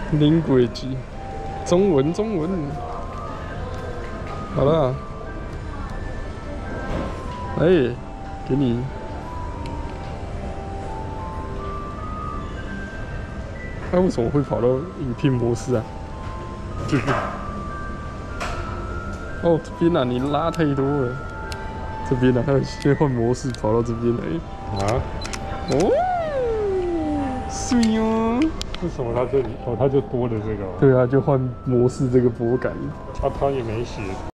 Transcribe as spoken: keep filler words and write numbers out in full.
零轨迹，中文中文。好了，哎、欸，给你。他、啊、为什么会跑到影片模式啊？这边。哦，这边啊，你拉太多了。这边啊，他先换模式跑到这边来。啊？哦，水哦。 为什么他这里哦，他就多了这个、哦？ 对啊，就换模式这个拨杆。 他他也没写。